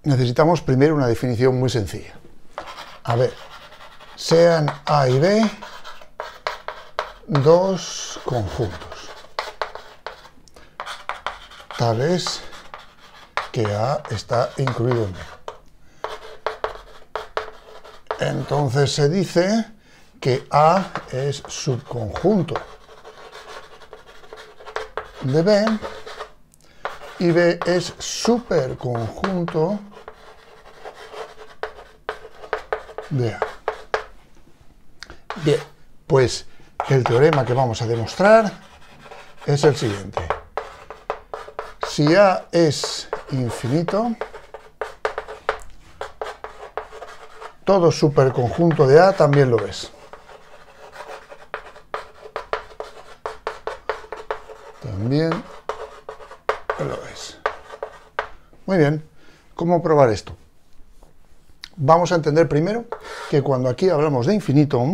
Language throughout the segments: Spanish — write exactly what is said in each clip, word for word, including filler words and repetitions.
necesitamos primero una definición muy sencilla. A ver, sean A y B dos conjuntos, tales que A está incluido en B. Entonces se dice que A es subconjunto de B y B es superconjunto de A. Bien, pues el teorema que vamos a demostrar es el siguiente. Si A es infinito, todo superconjunto de A también lo es. También lo es. Muy bien. ¿Cómo probar esto? Vamos a entender primero que cuando aquí hablamos de infinito,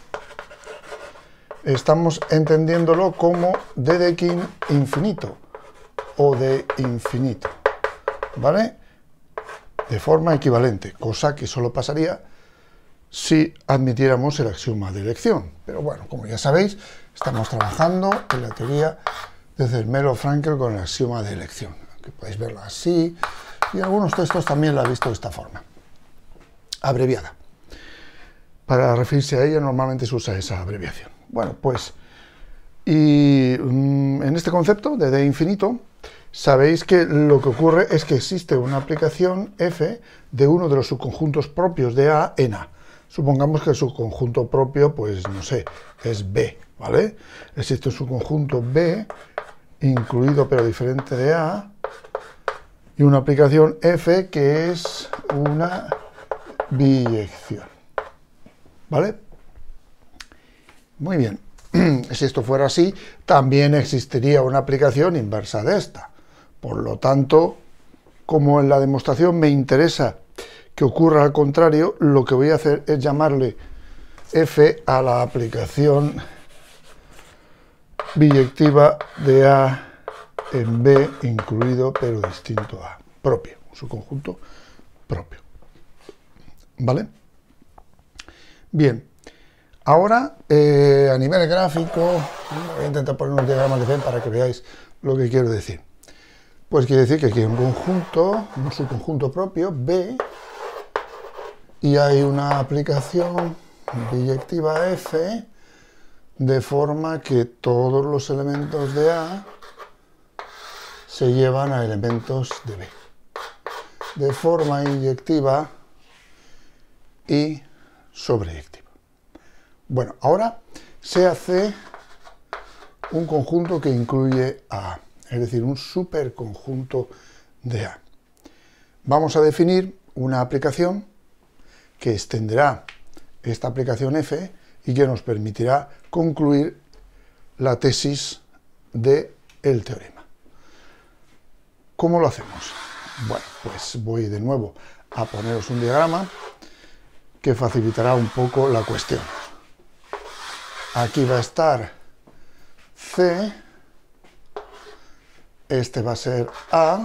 estamos entendiéndolo como Dedekind infinito o de infinito, ¿vale? De forma equivalente, cosa que solo pasaría si admitiéramos el axioma de elección. Pero bueno, como ya sabéis, estamos trabajando en la teoría de Zermelo-Fraenkel con el axioma de elección, que podéis verlo así, y en algunos textos también lo he visto de esta forma, abreviada. Para referirse a ella normalmente se usa esa abreviación. Bueno, pues, y mmm, en este concepto de D infinito, sabéis que lo que ocurre es que existe una aplicación f de uno de los subconjuntos propios de A en A. Supongamos que el subconjunto propio, pues no sé, es B, ¿vale? Existe un subconjunto B incluido pero diferente de A y una aplicación f que es una biyección, ¿vale? Muy bien. Si esto fuera así, también existiría una aplicación inversa de esta. Por lo tanto, como en la demostración me interesa que ocurra al contrario, lo que voy a hacer es llamarle f a la aplicación biyectiva de A en B incluido pero distinto a propio, su conjunto propio. ¿Vale? Bien. Ahora, eh, a nivel gráfico, voy a intentar poner unos diagramas de Venn para que veáis lo que quiero decir. Pues quiere decir que aquí hay un conjunto, un subconjunto propio, B, y hay una aplicación biyectiva F, de forma que todos los elementos de A se llevan a elementos de B. De forma inyectiva y sobreyectiva. Bueno, ahora se hace un conjunto que incluye a A, es decir, un superconjunto de A. Vamos a definir una aplicación que extenderá esta aplicación F y que nos permitirá concluir la tesis del teorema. ¿Cómo lo hacemos? Bueno, pues voy de nuevo a poneros un diagrama que facilitará un poco la cuestión. Aquí va a estar C, este va a ser A,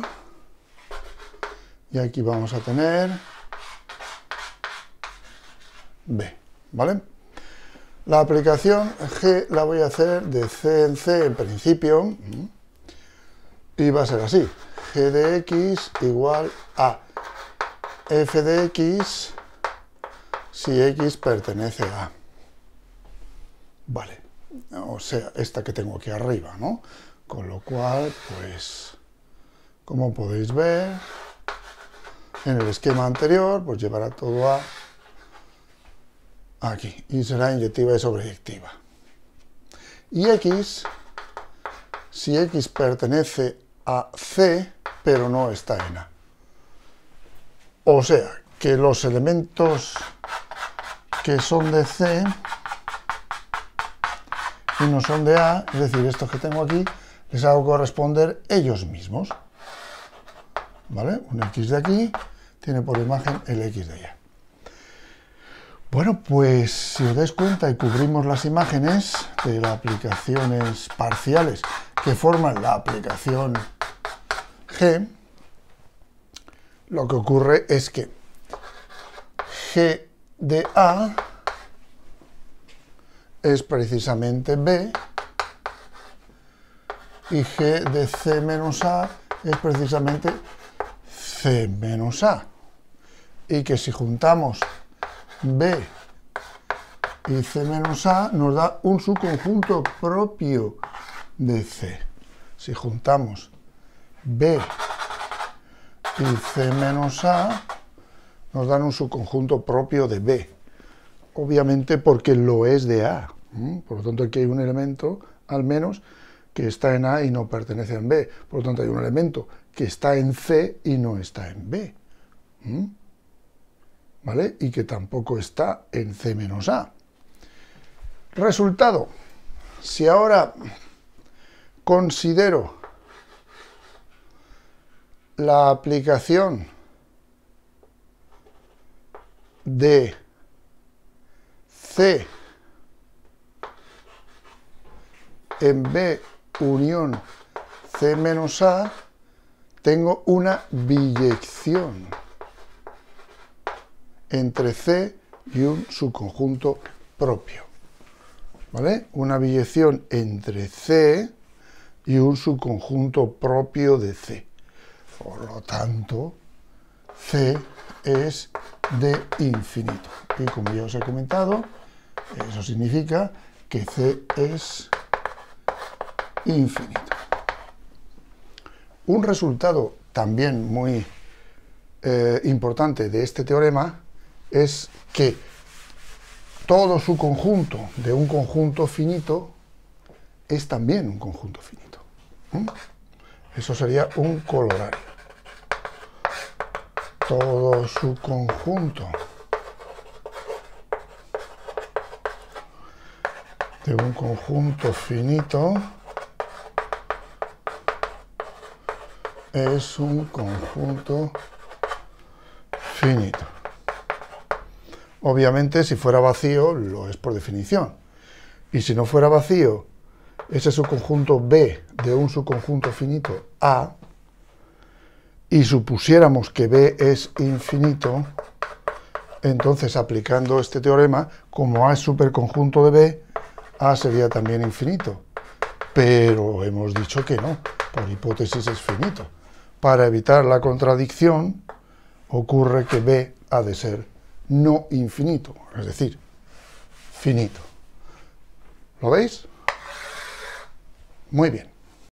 y aquí vamos a tener B, ¿vale? La aplicación G la voy a hacer de C en C en principio, y va a ser así, G de X igual a F de X si X pertenece a A. Vale, o sea, esta que tengo aquí arriba, ¿no? Con lo cual, pues, como podéis ver, en el esquema anterior, pues llevará todo a aquí, y será inyectiva y sobreyectiva. Y X, si X pertenece a C, pero no está en A. O sea, que los elementos que son de C y no son de A, es decir, estos que tengo aquí, les hago corresponder ellos mismos. ¿Vale? Un X de aquí tiene por imagen el X de allá. Bueno, pues si os dais cuenta y cubrimos las imágenes de las aplicaciones parciales que forman la aplicación G, lo que ocurre es que G de A es precisamente B y G de C menos A es precisamente C menos A. Y que si juntamos B y C menos A nos da un subconjunto propio de C. Si juntamos B y C menos A nos dan un subconjunto propio de B. Obviamente porque lo es de A. Por lo tanto aquí hay un elemento, al menos, que está en A y no pertenece en B. Por lo tanto hay un elemento que está en C y no está en B. ¿Vale? Y que tampoco está en C menos A. Resultado. Si ahora considero la aplicación de C en B unión C menos A, tengo una biyección entre C y un subconjunto propio. ¿Vale? Una biyección entre C y un subconjunto propio de C. Por lo tanto, C es de infinito. Y como ya os he comentado, eso significa que C es infinito. Un resultado también muy eh, importante de este teorema es que todo su conjunto de un conjunto finito es también un conjunto finito. ¿Mm? Eso sería un colorario. Todo su conjunto de un conjunto finito es un conjunto finito. Obviamente, si fuera vacío, lo es por definición. Y si no fuera vacío, ese subconjunto B de un subconjunto finito A, y supusiéramos que B es infinito, entonces aplicando este teorema, como A es superconjunto de B, A sería también infinito. Pero hemos dicho que no, por hipótesis es finito. Para evitar la contradicción, ocurre que B ha de ser no infinito, es decir, finito. ¿Lo veis? Muy bien.